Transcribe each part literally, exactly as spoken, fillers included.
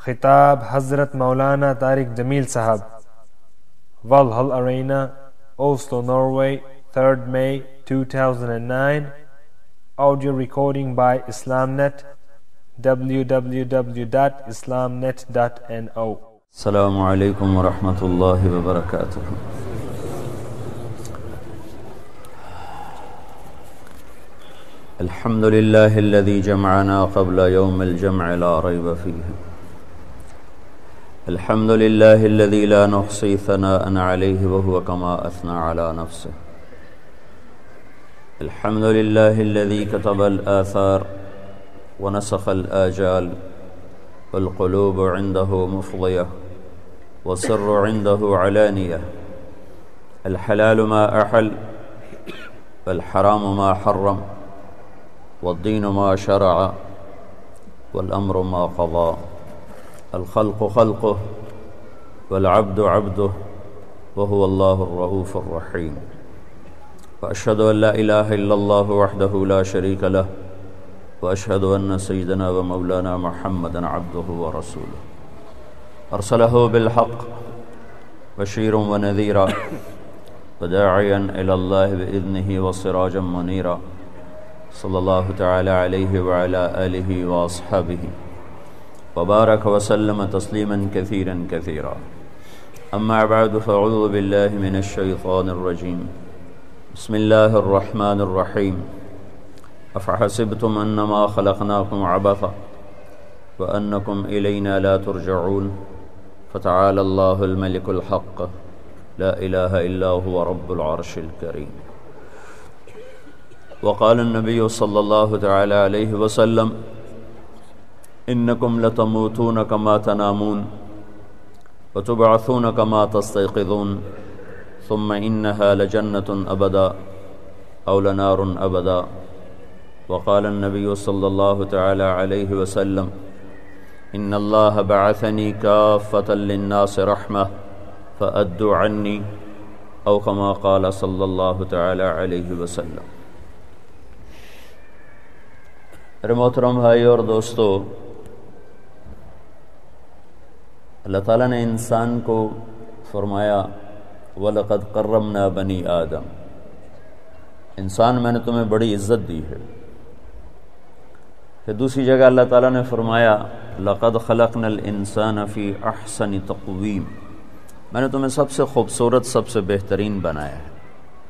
خطاب حضرت مولانا طارق جمیل صاحب, Valhall Arena, Oslo, Norway, third May two thousand nine. Audio recording by Islamnet, w w w dot islamnet dot no. السلام علیکم ورحمۃ اللہ وبرکاتہ. الحمد للہ الذی جمعنا قبل یوم الجمع لا ریب فیہ. الحمد للہ الذی لا نحصی ثناء علیہ وهو کما اثنى على نفسه. الحمد للہ الذی كتب الآثار ونسخ الآجال والقلوب عنده مفضية والسر عنده علانية. الحلال ما أحل والحرام ما حرم والدين ما شرع والأمر ما قضى. الخلق خلقه والعبد عبده وهو الله الرؤوف الرحيم. وأشهد أن لا إله إلا الله وحده لا شريك له وأشهد أن سيدنا ومولانا محمدا عبده ورسوله أرسله بالحق بشيرا ونذيرا وداعيا إلى الله بإذنه وسراجا منيرا. صلى الله تعالى عليه وعلى آله وأصحابه وبارك وسلم تسليما كثيرا كثيرا. أما بعد فأعوذ بالله من الشيطان الرجيم. بسم الله الرحمن الرحيم. أفحسبتم أنما خلقناكم عبثا وأنكم إلينا لا ترجعون. فتعالى الله الملك الحق لا إله إلا هو رب العرش الكريم. وقال النبي صلى الله تعالى عليه وسلم إنكم لتموتون كما تنامون وتبعثون كما تستيقظون ثم إنها لجنة أبدا أو لنار أبدا. وقال النبي صلى الله تعالى عليه وسلم إن الله بعثني كافة للناس رحمة فأدوا عني أو كما قال صلى الله تعالى عليه وسلم. میرے محترم بھائی اور دوستو، اللہ تعالیٰ نے انسان کو فرمایا وَلَقَدْ قَرَّمْنَا بَنِي آدم. انسان میں نے تمہیں بڑی عزت دی ہے. پھر دوسری جگہ اللہ تعالیٰ نے فرمایا لَقَدْ خَلَقْنَا الْإِنسَانَ فِي أَحْسَنِ تَقْوِيمٍ. میں نے تمہیں سب سے خوبصورت، سب سے بہترین بنایا ہے.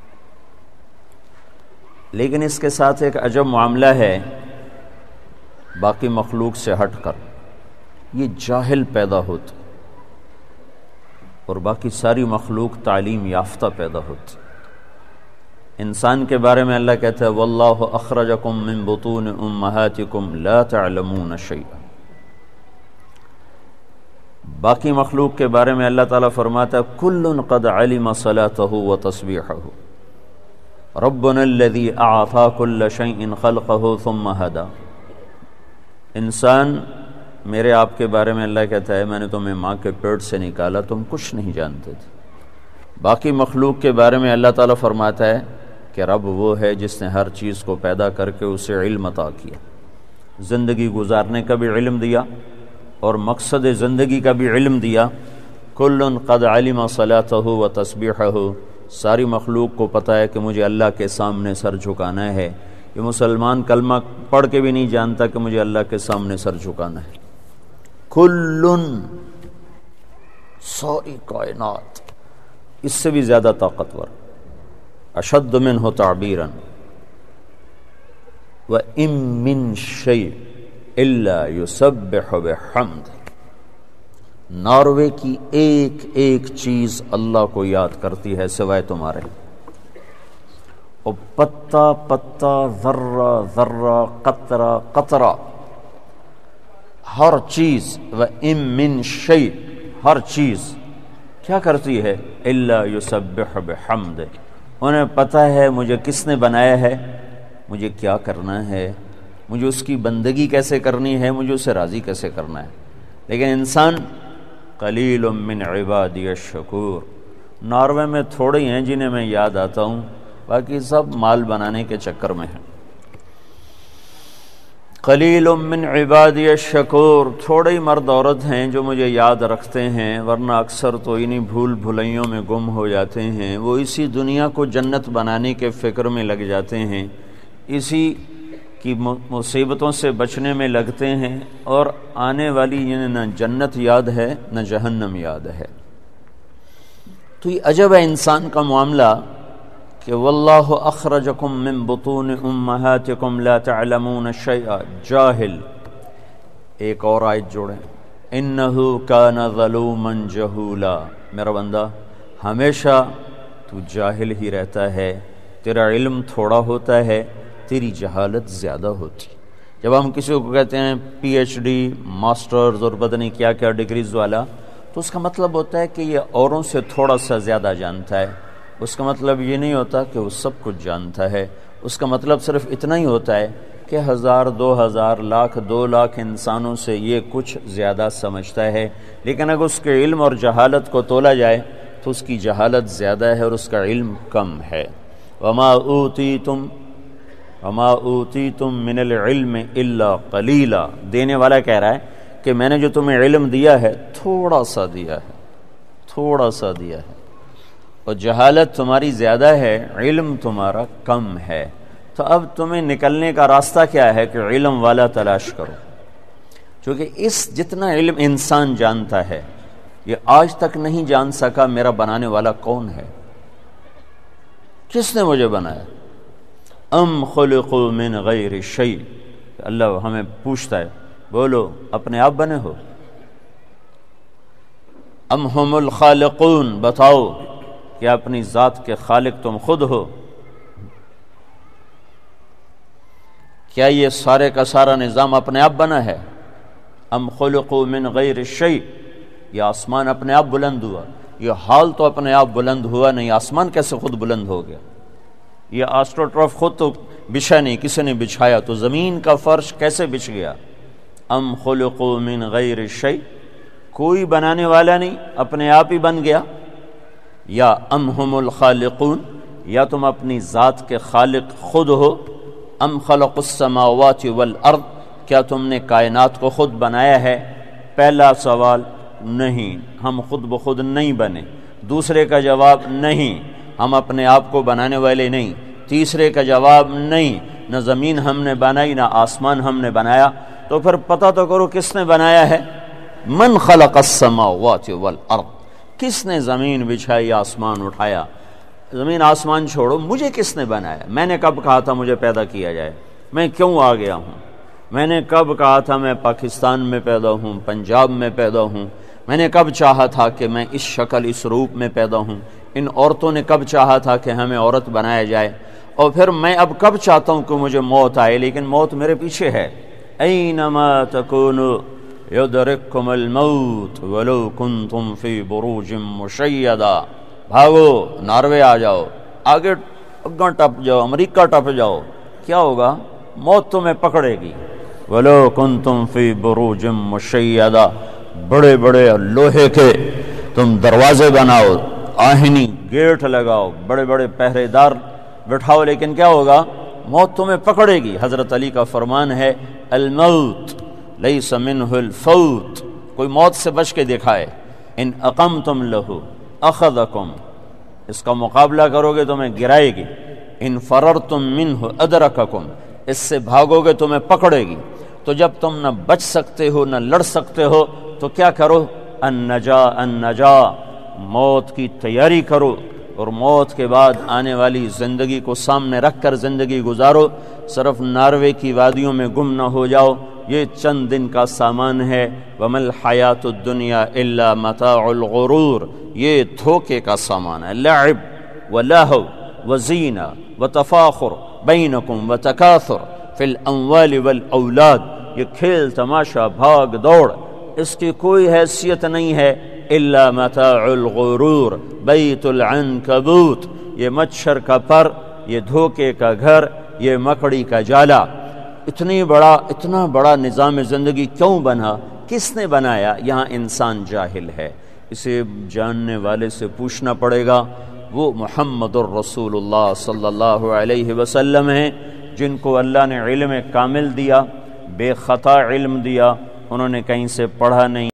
لیکن اس کے ساتھ ایک عجب معاملہ ہے باقی مخلوق سے ہٹ کر. یہ جاہل پیدا ہوتے اور باقی ساری مخلوق تعلیم یافتہ پیدا ہوتی. انسان کے بارے میں اللہ کہتا ہے واللہ اخرجکم من بطون امہاتکم لا تعلمون شیئا. باقی مخلوق کے بارے میں اللہ تعالیٰ فرماتا ہے کل قد علم صلاته وتسبیحه ربنا الذی اعطى كل شیء خلقه ثم هدى. انسان میرے آپ کے بارے میں اللہ کہتا ہے میں نے تمہیں ماں کے پیٹ سے نکالا، تم کچھ نہیں جانتے تھے. باقی مخلوق کے بارے میں اللہ تعالیٰ فرماتا ہے کہ رب وہ ہے جس نے ہر چیز کو پیدا کر کے اسے علم عطا کیا، زندگی گزارنے کا بھی علم دیا اور مقصد زندگی کا بھی علم دیا. کل قد علم صلاته وتسبیحه. ساری مخلوق کو پتہ ہے کہ مجھے اللہ کے سامنے سر جھکانا ہے. یہ مسلمان کلمہ پڑھ کے بھی نہیں جانتا کہ مجھے اللہ کے سامنے سر جھکانا ہے. کلن، ساری کائنات اس سے بھی زیادہ طاقتور، اشد منہ تعبیرا. وَإِن مِّن شَيْءٍ إِلَّا يُسَبِّحُ بِحَمْدِهِ. ناروے کی ایک ایک چیز اللہ کو یاد کرتی ہے سوائے تمہارے. اور پتا پتا، ذرہ ذرہ، قطرہ قطرہ، ہر چیز وَإِن مِّن شَيْءٍ، ہر چیز کیا کرتی ہے إِلَّا يُسَبِّحُ بِحَمْدِهِ. انہیں پتہ ہے مجھے کس نے بنایا ہے، مجھے کیا کرنا ہے، مجھے اس کی بندگی کیسے کرنی ہے، مجھے اسے راضی کیسے کرنا ہے. لیکن انسان قلیل من عبادی الشکور. ناروے میں تھوڑے ہیں جنہیں میں یاد آتا ہوں، باقی سب مال بنانے کے چکر میں ہیں. قلیل من عبادی الشکور، تھوڑے ہی مرد عورت ہیں جو مجھے یاد رکھتے ہیں، ورنہ اکثر تو انہی بھول بھلائیوں میں گم ہو جاتے ہیں۔ وہ اسی دنیا کو جنت بنانے کے فکر میں لگ جاتے ہیں، اسی کی مصیبتوں سے بچنے میں لگتے ہیں، اور آنے والی انہیں نہ جنت یاد ہے نہ جہنم یاد ہے۔ تو یہ عجب ہے انسان کا معاملہ کہ واللہ اخرجکم من بطون امہاتکم لا تعلمون شیئا، جاہل۔ ایک اور آیت جوڑیں، انہ کان ظلوما جہولا، میرا بندہ ہمیشہ تو جاہل ہی رہتا ہے، تیرا علم تھوڑا ہوتا ہے، تیری جہالت زیادہ ہوتی۔ جب ہم کسی کو کہتے ہیں پی ایچ ڈی، ماسٹرز اور پتہ نہیں کیا کیا ڈگریز والا، تو اس کا مطلب ہوتا ہے کہ یہ اوروں سے تھوڑا سا زیادہ جانتا ہے۔ اس کا مطلب یہ نہیں ہوتا کہ وہ سب کچھ جانتا ہے، اس کا مطلب صرف اتنا ہی ہوتا ہے کہ ہزار دو ہزار لاکھ دو لاکھ انسانوں سے یہ کچھ زیادہ سمجھتا ہے، لیکن اگر اس کے علم اور جہالت کو تولا جائے تو اس کی جہالت زیادہ ہے اور اس کا علم کم ہے۔ وما اوتیتم وما اوتیتم من العلم الا قلیلا، دینے والا کہہ رہا ہے کہ میں نے جو تمہیں علم دیا ہے تھوڑا سا دیا ہے، تھوڑا سا دیا ہے، اور جہالت تمہاری زیادہ ہے، علم تمہارا کم ہے۔ تو اب تمہیں نکلنے کا راستہ کیا ہے کہ علم والا تلاش کرو، کیونکہ اس جتنا علم انسان جانتا ہے یہ آج تک نہیں جان سکا میرا بنانے والا کون ہے، کس نے مجھے بنایا۔ ام خلقوا من غیر شیء، اللہ ہمیں پوچھتا ہے، بولو اپنے آپ بنے ہو؟ ام ہم الخالقون، بتاؤ کہ اپنی ذات کے خالق تم خود ہو؟ کیا یہ سارے کا سارا نظام اپنے آپ بنا ہے؟ ام خلقوا من غیر شیء، یہ آسمان اپنے آپ بلند ہوا؟ یہ حال تو اپنے آپ بلند ہوا نہیں، آسمان کیسے خود بلند ہو گیا؟ یہ آسٹروٹرف خود تو بچھا نہیں، کسی نے بچھایا، تو زمین کا فرش کیسے بچھ گیا؟ ام خلقوا من غیر شیء، کوئی بنانے والا نہیں، اپنے آپ ہی بن گیا۔ یا ام ہم الخالقون، یا تم اپنی ذات کے خالق خود ہو۔ ام خلق السماوات والارض، کیا تم نے کائنات کو خود بنایا ہے؟ پہلا سوال نہیں، ہم خود بخود نہیں بنے۔ دوسرے کا جواب نہیں، ہم اپنے آپ کو بنانے والے نہیں۔ تیسرے کا جواب نہیں، نہ زمین ہم نے بنائی نہ آسمان ہم نے بنایا۔ تو پھر پتہ تو کرو کس نے بنایا ہے۔ من خلق السماوات والارض، کس نے زمین بچھائی، آسمان اٹھایا؟ زمین آسمان چھوڑو، مجھے کس نے بنایا؟ میں نے کب کہا تھا مجھے پیدا کیا جائے؟ میں کیوں آ گیا ہوں؟ میں نے کب کہا تھا میں پاکستان میں پیدا ہوں، پنجاب میں پیدا ہوں؟ میں نے کب چاہا تھا کہ میں اس شکل اس روپ میں پیدا ہوں؟ ان عورتوں نے کب چاہا تھا کہ ہمیں عورت بنایا جائے؟ اور پھر میں اب کب چاہتا ہوں کہ مجھے موت آئے، لیکن موت میرے پیچھے ہے۔ اینما تکونوا یدرککم الموت ولو کنتم فی بروج مشیدہ، بھاگو، ناروے آ جاؤ، آگے اگاں ٹپ جاؤ، امریکہ ٹپ جاؤ، کیا ہوگا؟ موت تمہیں پکڑے گی۔ ولو کنتم فی بروج مشیدہ، بڑے بڑے لوہے کے تم دروازے بناؤ، آہنی گیٹ لگاؤ، بڑے بڑے پہرے دار بٹھاؤ، لیکن کیا ہوگا؟ موت تمہیں پکڑے گی۔ حضرت علی کا فرمان ہے، الموت لیس منہ الفوت، کوئی موت سے بچ کے دکھائے۔ ان اقمتم لہ اخذکم، اس کا مقابلہ کرو گے تمہیں گرائے گی۔ ان فررتم منہ ادرککم، اس سے بھاگو گے تمہیں پکڑے گی۔ تو جب تم نہ بچ سکتے ہو نہ لڑ سکتے ہو تو کیا کرو؟ النجا النجا، موت کی تیاری کرو، اور موت کے بعد آنے والی زندگی کو سامنے رکھ کر زندگی گزارو۔ صرف ناروے کی وادیوں میں گم نہ ہو جاؤ، یہ چند دن کا سامان ہے۔ وَمَا الْحَيَاةُ الدُّنْيَا إِلَّا مَتَاعُ الْغُرُورِ، یہ دھوکے کا سامان ہے۔ لعب ولہو وزینہ وتفاخر بینکم وتکاثر فی الاموال والاولاد، یہ کھیل تماشا بھاگ دوڑ، اس کی کوئی حیثیت نہیں ہے۔ الا متاع الغرور بیت العنکبوت، یہ مچھر کا پر، یہ دھوکے کا گھر، یہ مکڑی کا جالا۔ اتنی بڑا اتنا بڑا نظام زندگی کیوں بنا؟ کس نے بنایا؟ یہاں انسان جاہل ہے، اسے جاننے والے سے پوچھنا پڑے گا۔ وہ محمد الرسول اللہ صلی اللہ علیہ وسلم ہیں جن کو اللہ نے علم کامل دیا، بے خطا علم دیا، انہوں نے کہیں سے پڑھا نہیں